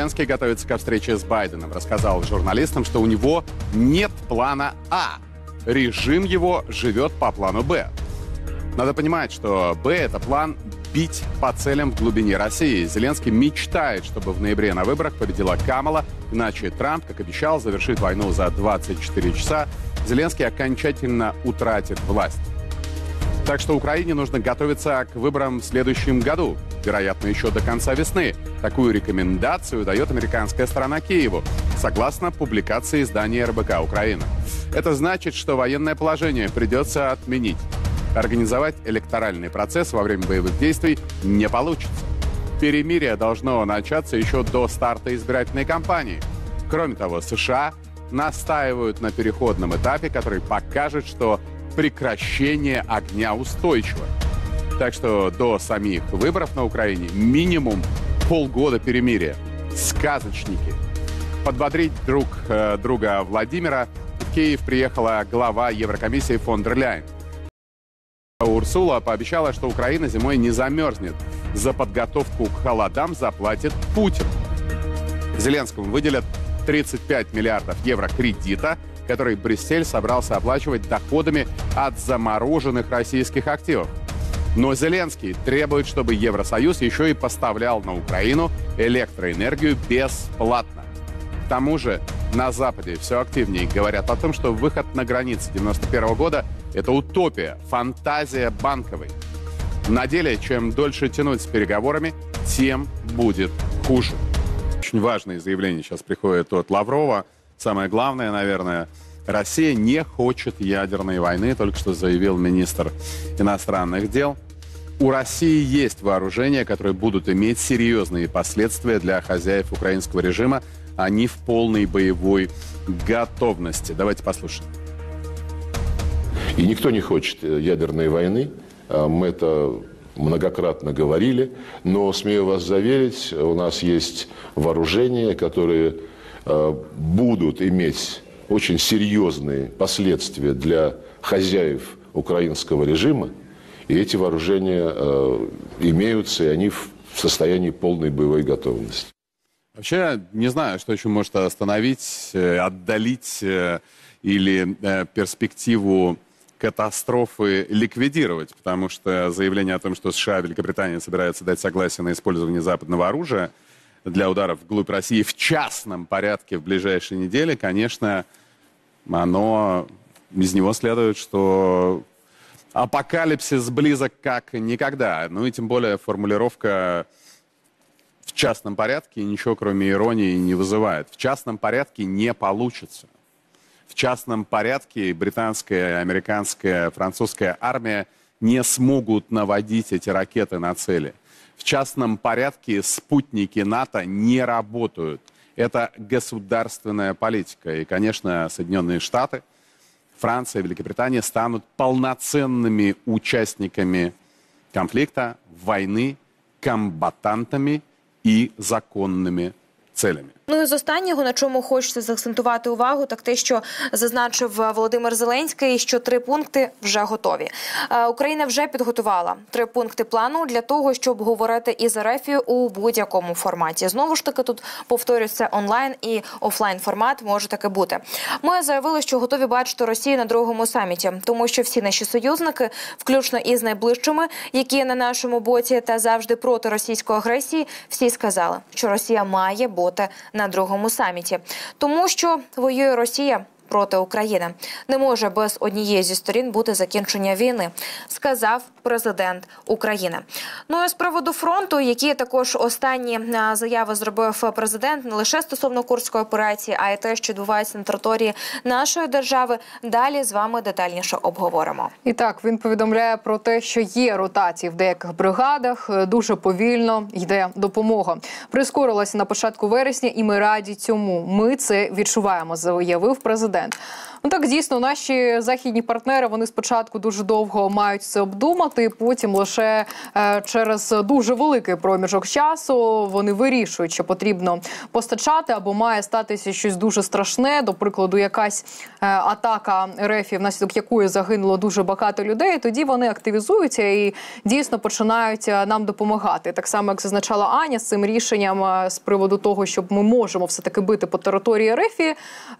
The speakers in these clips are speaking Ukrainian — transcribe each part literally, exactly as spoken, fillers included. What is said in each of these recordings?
Зеленский готовится ко встрече с Байденом. Рассказал журналистам, что у него нет плана А. Режим его живет по плану Б. Надо понимать, что Б – это план бить по целям в глубине России. Зеленский мечтает, чтобы в ноябре на выборах победила Камала, иначе Трамп, как обещал, завершит войну за двадцать четыре часа. Зеленский окончательно утратит власть. Так что Украине нужно готовиться к выборам в следующем году, вероятно, еще до конца весны. Такую рекомендацию дает американская сторона Киеву, согласно публикации издания эр бэ ка «Украина». Это значит, что военное положение придется отменить. Организовать электоральный процесс во время боевых действий не получится. Перемирие должно начаться еще до старта избирательной кампании. Кроме того, США настаивают на переходном этапе, который покажет, что прекращение огня устойчиво. Так что до самих выборов на Украине минимум полгода перемирия. Сказочники. Подбодрить друг э, друга Владимира в Киев приехала глава Еврокомиссии фон дер Ляйен. Урсула пообещала, что Украина зимой не замерзнет. За подготовку к холодам заплатит Путин. Зеленскому выделят тридцать пять миллиардов евро кредита, который Брюссель собрался оплачивать доходами от замороженных российских активов. Но Зеленский требует, чтобы Евросоюз еще и поставлял на Украину электроэнергию бесплатно. К тому же на Западе все активнее говорят о том, что выход на границы девяносто первого года – это утопия, фантазия Банковой. На деле, чем дольше тянуть с переговорами, тем будет хуже. Очень важные заявления сейчас приходят от Лаврова. Самое главное, наверное, Россия не хочет ядерной войны, только что заявил министр иностранных дел. У России есть вооружения, которые будут иметь серьезные последствия для хозяев украинского режима. Они в полной боевой готовности. Давайте послушаем. И никто не хочет ядерной войны. Мы это многократно говорили. Но, смею вас заверить, у нас есть вооружения, которые будут иметь очень серьезные последствия для хозяев украинского режима. И эти вооружения э, имеются, и они в состоянии полной боевой готовности. Вообще, не знаю, что еще может остановить, э, отдалить э, или э, перспективу катастрофы ликвидировать, потому что заявление о том, что США и Великобритания собираются дать согласие на использование западного оружия для ударов вглубь России в частном порядке в ближайшие недели, конечно, оно, из него следует, что апокалипсис близок как никогда. Ну и тем более формулировка «в частном порядке» ничего кроме иронии не вызывает. В частном порядке не получится. В частном порядке британская, американская, французская армия не смогут наводить эти ракеты на цели. В частном порядке спутники НАТО не работают. Это государственная политика. И, конечно, Соединенные Штаты, Франция, Великобритания станут полноценными участниками конфликта, войны, комбатантами і законними целями. Ну і з останнього, на чому хочеться заакцентувати увагу, так те, що зазначив Володимир Зеленський, що три пункти вже готові. Україна вже підготувала три пункти плану для того, щоб говорити із РФ у будь-якому форматі. Знову ж таки, тут повторюється онлайн і офлайн формат може таки бути. Ми заявили, що готові бачити Росію на другому саміті, тому що всі наші союзники, включно із найближчими, які на нашому боці та завжди проти російської агресії, всі сказали, що Росія має бути на другому саміті. Тому що воює Росія проти України. Не може без однієї зі сторін бути закінчення війни, сказав президент України. Ну і з приводу фронту, які також останні заяви зробив президент, не лише стосовно Курської операції, а й те, що відбувається на території нашої держави, далі з вами детальніше обговоримо. І так, він повідомляє про те, що є ротації в деяких бригадах, дуже повільно йде допомога. Прискорилася на початку вересня, і ми раді цьому. Ми це відчуваємо, заявив президент. президент. Ну так, дійсно, наші західні партнери, вони спочатку дуже довго мають це обдумати, потім лише е, через дуже великий проміжок часу вони вирішують, що потрібно постачати або має статися щось дуже страшне, до прикладу, якась е, атака РФ, внаслідок якої загинуло дуже багато людей, тоді вони активізуються і дійсно починають нам допомагати. Так само, як зазначала Аня, з цим рішенням з приводу того, щоб ми можемо все-таки бити по території РФ, е,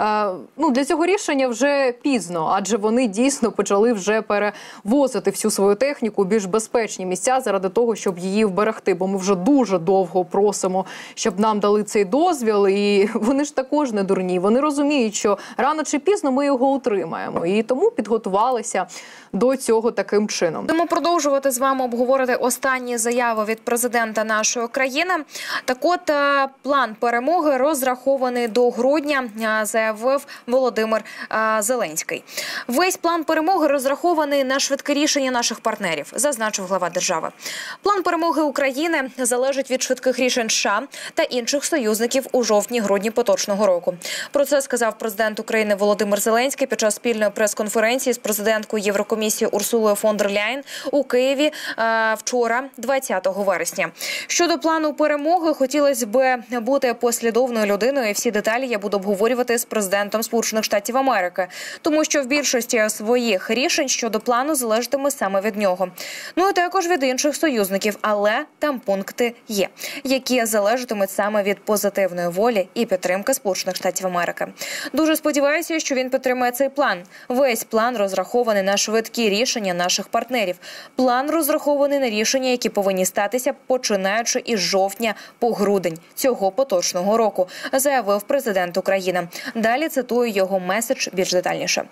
ну, для цього рішення вже пізно, адже вони дійсно почали вже перевозити всю свою техніку у більш безпечні місця заради того, щоб її вберегти. Бо ми вже дуже довго просимо, щоб нам дали цей дозвіл, і вони ж також не дурні. Вони розуміють, що рано чи пізно ми його отримаємо, і тому підготувалися до цього таким чином. Будемо продовжувати з вами обговорити останні заяви від президента нашої країни. Так от, план перемоги розрахований до грудня, заявив Володимир Зеленський. Весь план перемоги розрахований на швидке рішення наших партнерів, зазначив глава держави. План перемоги України залежить від швидких рішень США та інших союзників у жовтні-грудні поточного року. Про це сказав президент України Володимир Зеленський під час спільної прес-конференції з президенткою Єврокомісії Урсулою фон дер Ляєн у Києві е, вчора, двадцятого вересня. Щодо плану перемоги, хотілося б бути послідовною людиною, і всі деталі я буду обговорювати з президентом Сполучених Штатів Америки, тому що в більшості своїх рішень щодо плану залежатиме саме від нього. Ну і також від інших союзників, але там пункти є, які залежатимуть саме від позитивної волі і підтримки Сполучених Штатів Америки. Дуже сподіваюся, що він підтримає цей план. Весь план розрахований на швидкі рішення наших партнерів. План розрахований на рішення, які повинні статися починаючи із жовтня по грудень цього поточного року, заявив президент України. Далі цитую його меседж більш детальніше.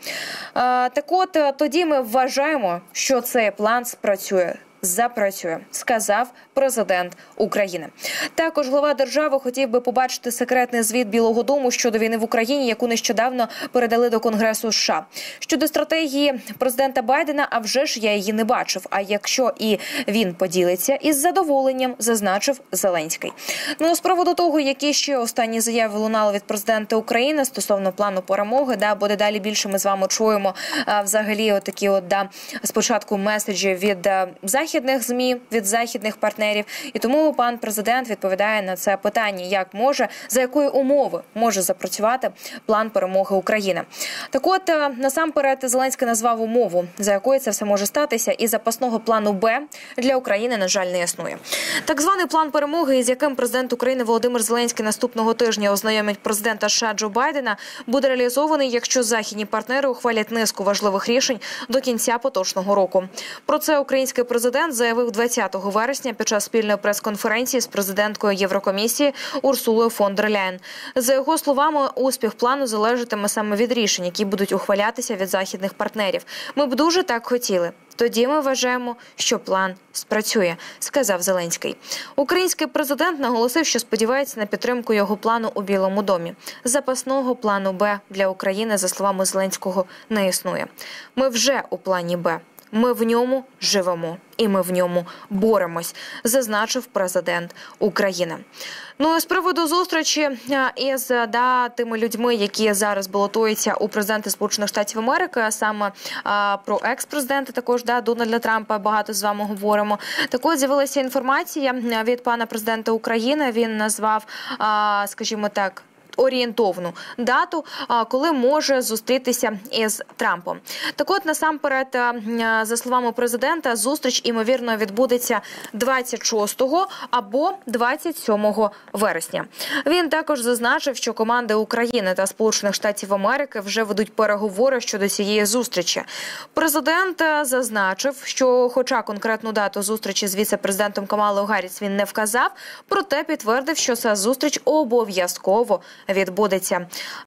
Так от, тоді ми вважаємо, що цей план спрацює. Запрацює, сказав президент України. Також глава держави хотів би побачити секретний звіт Білого дому щодо війни в Україні, яку нещодавно передали до Конгресу США. Щодо стратегії президента Байдена, а вже ж я її не бачив. А якщо і він поділиться, із задоволенням, зазначив Зеленський. Ну, з приводу того, які ще останні заяви лунали від президента України стосовно плану перемоги, да, буде далі більше ми з вами чуємо а, взагалі отакі от, да, спочатку меседжі від а, західних ЗМІ, від західних партнерів. І тому пан президент відповідає на це питання, як може, за якої умови може запрацювати план перемоги України. Так от, насамперед, Зеленський назвав умову, за якою це все може статися, і запасного плану Б для України, на жаль, не існує. Так званий план перемоги, із яким президент України Володимир Зеленський наступного тижня ознайомить президента США Джо Байдена, буде реалізований, якщо західні партнери ухвалять низку важливих рішень до кінця поточного року. Про це український президент заявив двадцятого вересня під час спільної прес-конференції з президенткою Єврокомісії Урсулою фон дер Ляєн. За його словами, успіх плану залежатиме саме від рішень, які будуть ухвалятися від західних партнерів. Ми б дуже так хотіли. Тоді ми вважаємо, що план спрацює, сказав Зеленський. Український президент наголосив, що сподівається на підтримку його плану у Білому домі. Запасного плану Б для України, за словами Зеленського, не існує. Ми вже у плані Б. Ми в ньому живемо і ми в ньому боремось, зазначив президент України. Ну, з приводу зустрічі із да, тими людьми, які зараз балотуються у президенти Сполучених Штатів Америки, а саме а, про екс-президента також, да, Дональда Трампа, багато з вами говоримо. Так от, з'явилася інформація від пана президента України, він назвав, а, скажімо так, орієнтовну дату, коли може зустрітися із Трампом. Так от, насамперед, за словами президента, зустріч, ймовірно, відбудеться двадцять шостого або двадцять сьомого вересня. Він також зазначив, що команди України та Сполучених Штатів Америки вже ведуть переговори щодо цієї зустрічі. Президент зазначив, що хоча конкретну дату зустрічі з віце-президентом Камалою Гарріс він не вказав, проте підтвердив, що ця зустріч обов'язково відбудеться.